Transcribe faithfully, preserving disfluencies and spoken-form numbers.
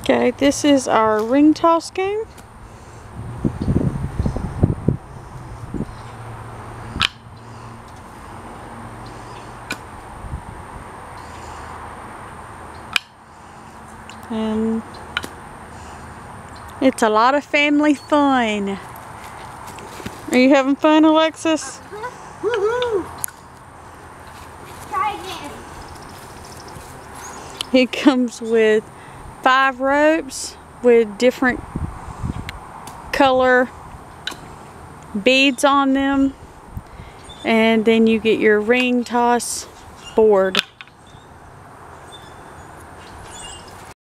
Okay, this is our ring toss game. And it's a lot of family fun. Are you having fun, Alexis? Uh-huh. Woohoo! Try again. It comes with five ropes with different color beads on them, and then you get your ring toss board.